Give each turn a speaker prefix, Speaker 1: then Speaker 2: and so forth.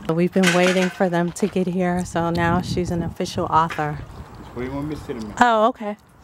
Speaker 1: We've been waiting for them to get here, so now she's an official author.
Speaker 2: Where you want me to sit in?
Speaker 1: Oh, okay.